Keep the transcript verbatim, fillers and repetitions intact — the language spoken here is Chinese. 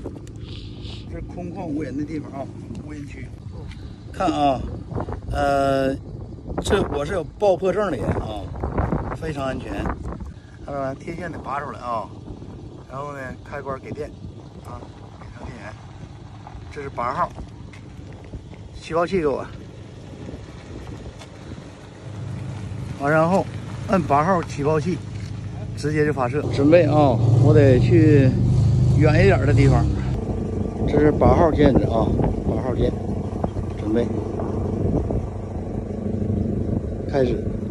这是空旷无人的地方啊，无人区。看啊，呃，这我是有爆破证的人啊，非常安全。看到没？天线得拔出来啊，然后呢，开关给电啊，给上电源。这是八号起爆器给我，完然后摁八号起爆器，直接就发射。准备啊，我得去远一点的地方。这是八号键子啊，八号键，准备开始。